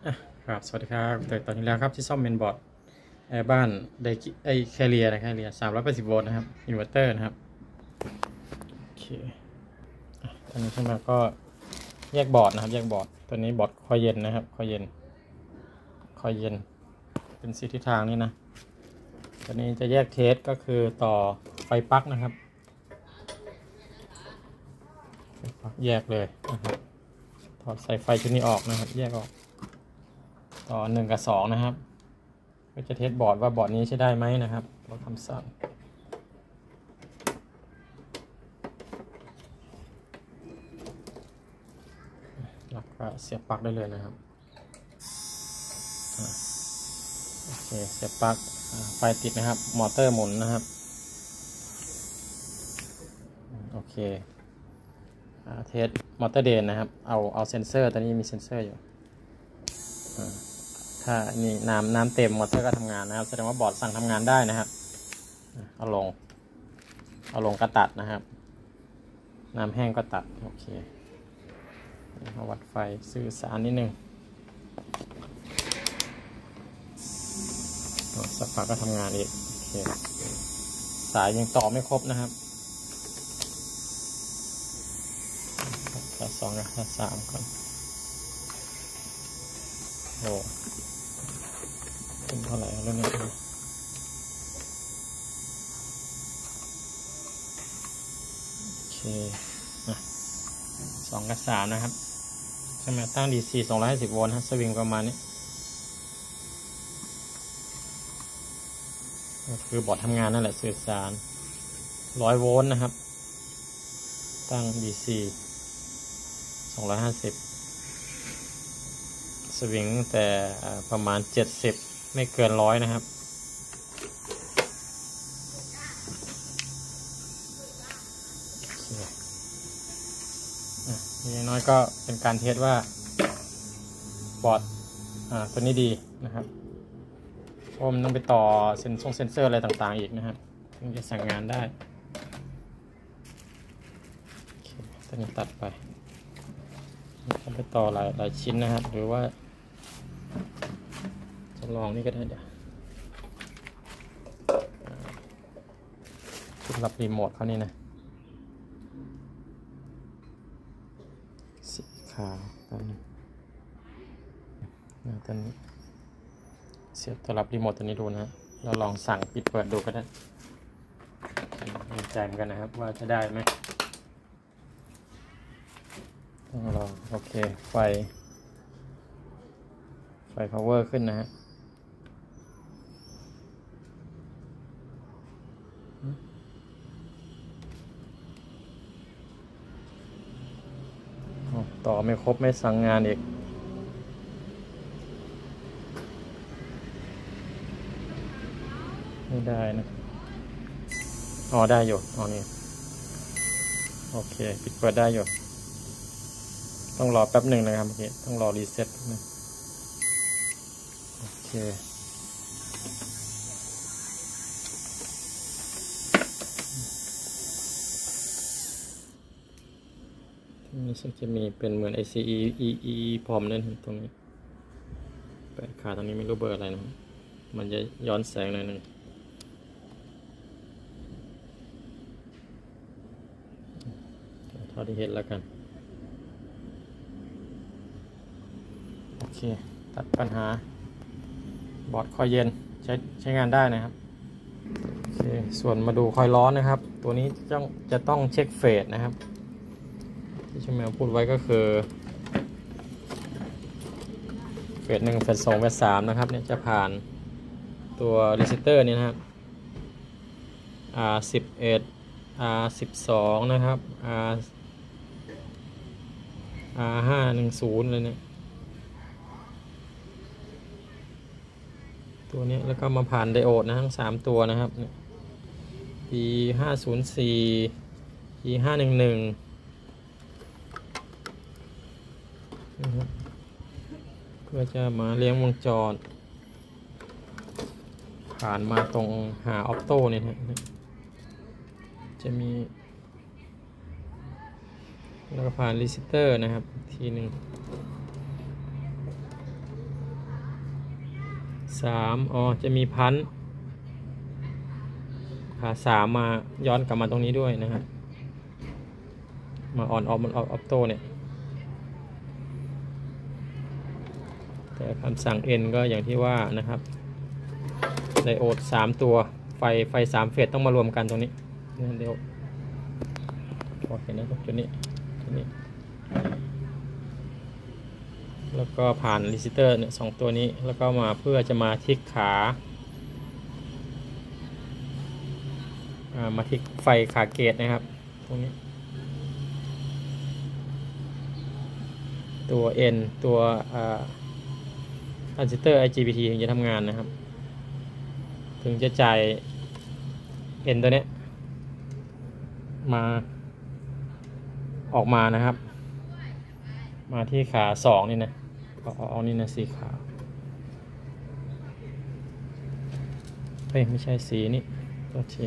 ครับสวัสดีครับแต่ตอนนี้แล้วครับที่ซ่อมเมนบอร์ดบ้านไดแคเรียนะแคเรีย380 โวลต์นะครับอินเวอร์เตอร์นะครับโอเคตอนนี้ขึ้นมาก็แยกบอร์ดนะครับแยกบอร์ดตัวนี้บอร์ดคอยเย็นนะครับคอยเย็นเป็นสีทิศทางนี้นะตัวนี้จะแยกเทสก็คือต่อไฟปลั๊กนะครับไฟปลั๊กแยกเลยนะครับถอดสายไฟชุดนี้ออกนะครับแยกออกต่อ1 กับ 2นะครับก็จะเทสบอร์ดว่าบอร์ดนี้ใช้ได้ไหมนะครับเราคำสั่งแล้วก็เสียบปลั๊กได้เลยนะครับโอเคเสียบปลั๊กไฟติดนะครับมอเตอร์หมุนนะครับโอเคเทสมอเตอร์เดนนะครับเอาเซนเซอร์ตัวนี้มีเซนเซอร์อยู่ถ้านี่น้ำเต็มมอเตอร์ก็ทำงานนะครับแสดงว่าบอร์ดสั่งทำงานได้นะครับเอาลงก็ตัดนะครับน้ำแห้งก็ตัดโอเคมาวัดไฟสื่อสารนิดนึงสักพักก็ทำงานอีกโอเคสายยังต่อไม่ครบนะครับแค่2กับแค่3ก่อนโอ้เป็นเท่าไหร่แล้วเนี่ยโอเค2 กับ 3นะครับใช่ไหมตั้ง DC 250 โวลต์สวิงประมาณนี้ก็คือบอร์ดทำงานนั่นแหละสื่อสาร100 โวลต์นะครับตั้ง DC 250สวิงแต่ประมาณ70ไม่เกิน100นะครับอย่างน้อยก็เป็นการเทสว่าบอร์ดตัวนี้ดีนะครับเพราะมันต้องไปต่อเซนเซอร์อะไรต่างๆอีกนะครับถึงจะสั่งงานได้ตัวนี้ตัดไปต้องไปต่อหลายชิ้นนะครับหรือว่าจะลองนี่ก็ได้เดี๋ยวจุดรับรีโมทเขานี่นะสีขาวตัวนี้ตัวนี้เสียบตัวรับรีโมทตัวนี้ดูนะเราลองสั่งปิดเปิดดูก็ได้ไม่ใจเหมือนกันนะครับว่าจะได้ไหมต้องลองโอเคไฟ power ขึ้นนะฮะต่อไม่ครบไม่สั่งงานอีกไม่ได้นะได้อยู่นี่โอเคปิดเปิดได้อยู่ต้องรอแป๊บหนึ่งนะครับเมื่อกี้ต้องรอรีเซ็ตนะโอเคนี่จะมีเป็นเหมือน ICEพร้อมนั่นตรงนี้แปะขาตรงนี้ไม่รู้เบอร์อะไรนะมันจะย้อนแสงหน่อยนึงเท่าที่เห็นแล้วกันโอเคตัดปัญหาบอร์ดคอยเย็นใช้งานได้นะครับโอเคส่วนมาดูคอยร้อนนะครับตัวนี้จะต้องเช็คเฟสนะครับที่ช่างแมวพูดไว้ก็คือเฟส1เฟส2เฟส3นะครับเนี่ยจะผ่านตัวรีเซตเตอร์นี่นะครับR11 R12นะครับ R510เลยเนี่ยตัวนี้แล้วก็มาผ่านไดโอดนะทั้ง3ตัวนะครับ P504 P511 นะครับเพื่อจะมาเลี้ยงวงจรผ่านมาตรงหาออปโต้เนี่ยนะจะมีแล้วก็ผ่านรีเซตเตอร์นะครับทีหนึ่ง 3อ๋อจะมีพันขา3มาย้อนกลับมาตรงนี้ด้วยนะฮะมาออนออฟมันออฟโต้เนี่ยแต่คำสั่ง N ก็อย่างที่ว่านะครับไดโอด3ตัวไฟ3เฟสต้องมารวมกันตรงนี้เดี๋ยวโอเคนะครับจุดนี้แล้วก็ผ่านรีซิสเตอร์เนี่ย2ตัวนี้แล้วก็มาเพื่อจะมาทิกขามาทิกไฟขาเกตนะครับตรงนี้ตัว N ตัวทรานซิสเตอร์ IGBT ถึงจะทำงานนะครับถึงจะจ่าย N ตัวนี้มาออกมานะครับมาที่ขา2นี่นะเอานี่นะสีขาวเฮ้ยไม่ใช่สีนี่ตัวที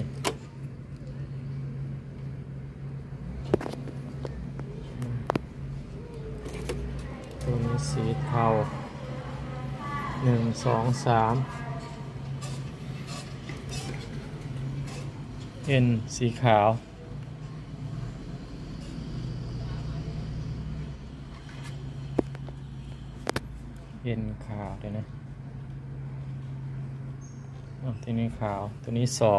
ตัวนี้สีเทา1 2 3 N สีขาวเย็นขาวเดี๋ยวนะตัวนี้ขาวตัวนี้2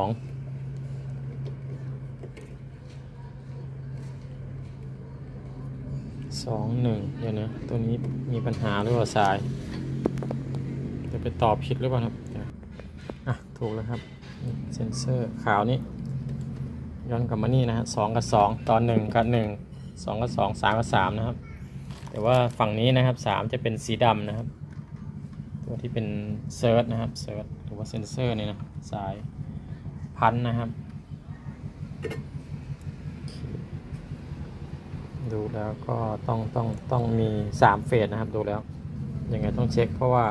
1เดี๋ยวนะตัวนี้มีปัญหาหรือเปล่าสายจะไปตอบผิดหรือเปล่าครับถูกแล้วครับเซนเซอร์ขาวนี้ย้อนกลับมานี่นะฮะ2 กับ 2ตอน1 กับ 1 2 กับ 2 3 กับ 3นะครับแต่ว่าฝั่งนี้นะครับ3จะเป็นสีดำนะครับตัวที่เป็นเซิร์ชนะครับเซิร์ชหรือว่าเซนเซอร์นี่นะสายพันนะครับดูแล้วก็ต้องมี3เฟสนะครับดูแล้วยังไงต้องเช็คเพราะว่า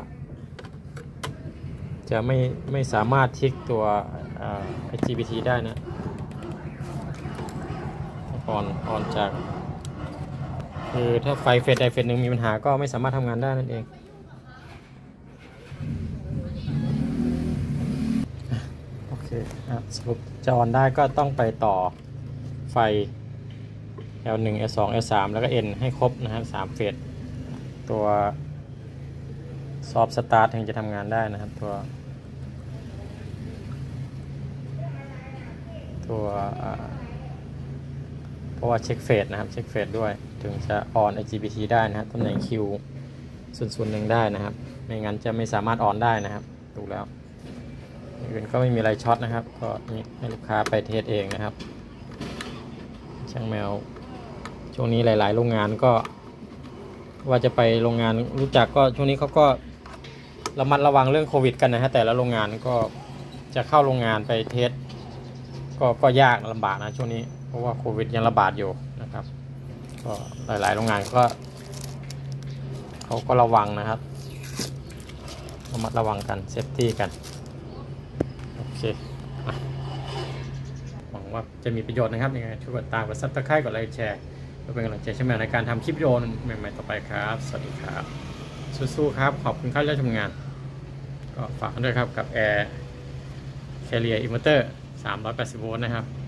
จะไม่สามารถทิกตัวIGBT ได้นะก่อนจากคือถ้าไฟเฟสใดเฟสหนึ่งมีปัญหาก็ไม่สามารถทำงานได้นั่นเองโอเคสรุปจะออนได้ก็ต้องไปต่อไฟ L1 L2 L3 แล้วก็ N ให้ครบนะครับ3เฟสตัวซอฟต์สตาร์ทถึงจะทำงานได้นะครับตัวเพราะว่าเช็คเฟสนะครับเช็คเฟสด้วยถึงจะออน IGBT ได้นะครับตำแหน่ง Q 001ได้นะครับไม่งั้นจะไม่สามารถออนได้นะครับดูแล้วอื่นก็ไม่มีอะไรช็อตนะครับก็นี่ให้ลูกค้าไปเทสเองนะครับช่างแมวช่วงนี้หลายๆโรงงานก็ว่าจะไปโรงงานรู้จักก็ช่วงนี้เขาก็ระมัดระวังเรื่องโควิดกันนะฮะแต่ละโรงงานก็จะเข้าโรงงานไปเทสก็ยากลำบากนะช่วงนี้เพราะว่าโควิดยังระบาดอยู่นะครับก็หลายๆโรงงานก็เขาก็ระวังนะครับระมัดระวังกันเซฟตี้กันโอเคหวังว่าจะมีประโยชน์นะครับยังไงช่วยกดตามกดซับสไครต์กดไลค์แชร์เพื่อเป็นกำลังใจช่วยในการทำคลิปวิดีโอใหม่ๆต่อไปครับสวัสดีครับสู้ๆครับขอบคุณครับที่ทำงานก็ฝากด้วยครับกับแอร์แคเรียอินเวอร์เตอร์380 โวลต์นะครับ